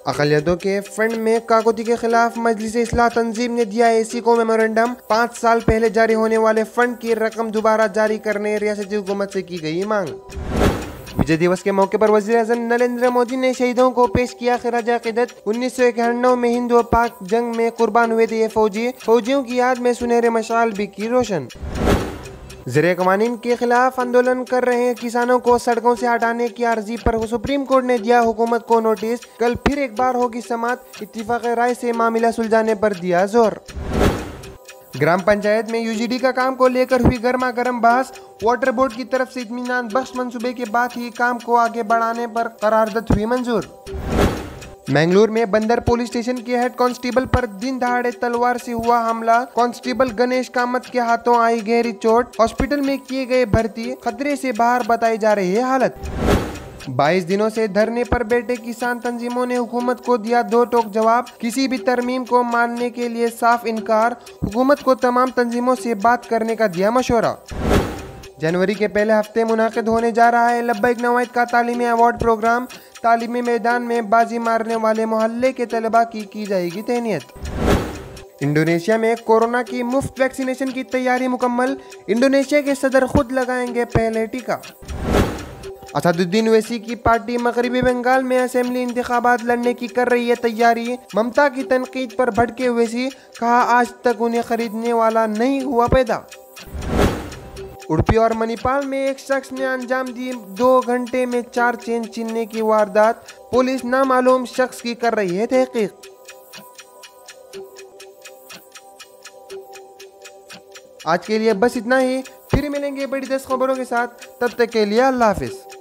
अक़लियतों के फंड में काकोती के खिलाफ मजलिस इस्लाह तंजीम ने दिया एसी को मेमोरेंडम। 5 साल पहले जारी होने वाले फंड की रकम दोबारा जारी करने रियासती हुकूमत से की गई मांग। विजय दिवस के मौके पर वज़ीर-ए-आज़म नरेंद्र मोदी ने शहीदों को पेश किया खिराज अक़ीदत। 1991 में हिंद और पाक जंग में कुर्बान हुए थे ये फौजियों की याद में सुनहरे मशाल भी की रोशन। ज़ेरे क़वानीन के खिलाफ आंदोलन कर रहे किसानों को सड़कों से हटाने की अर्जी पर सुप्रीम कोर्ट ने दिया हुकूमत को नोटिस। कल फिर एक बार होगी समाअत, इत्तिफाक़ राय से मामला सुलझाने पर दिया जोर। ग्राम पंचायत में यूजीडी का काम को लेकर हुई गर्मा गर्म बहस। वाटर बोर्ड की तरफ से इत्मीनान बख्श मंसूबे के बाद ही काम को आगे बढ़ाने पर करारदद हुई मंजूर। मैंगलोर में बंदर पुलिस स्टेशन के हेड कांस्टेबल पर दिन दहाड़े तलवार से हुआ हमला। कांस्टेबल गणेश कामत के हाथों आई गहरी चोट। हॉस्पिटल में किए गए भर्ती, खतरे से बाहर बताई जा रही है हालत। 22 दिनों से धरने पर बैठे किसान तंजीमों ने हुकूमत को दिया दो टोक जवाब। किसी भी तरमीम को मानने के लिए साफ इनकार। हुकूमत को तमाम तंजीमों से बात करने का दिया मशवरा। जनवरी के पहले हफ्ते मुनाकिद होने जा रहा है लब्बैक नवाइद का तालीमी अवार्ड प्रोग्राम। तालीमी मैदान में बाजी मारने वाले मोहल्ले के तलबा की जाएगी तहनीत। इंडोनेशिया में कोरोना की मुफ्त वैक्सीनेशन की तैयारी मुकम्मल। इंडोनेशिया के सदर खुद लगाएंगे पहले टीका। असदुद्दीन ओवैसी की पार्टी मगरबी बंगाल में असेंबली इंतखाबात लड़ने की कर रही है तैयारी। ममता की तनकीद पर भड़के ओवैसी, कहा आज तक उन्हें खरीदने वाला नहीं हुआ पैदा। उडुपी और मणिपाल में एक शख्स ने अंजाम दी 2 घंटे में 4 चेन छीनने की वारदात। पुलिस नामालूम शख्स की कर रही है तहकीक। आज के लिए बस इतना ही, फिर मिलेंगे बड़ी 10 खबरों के साथ। तब तक के लिए अल्लाह हाफिज।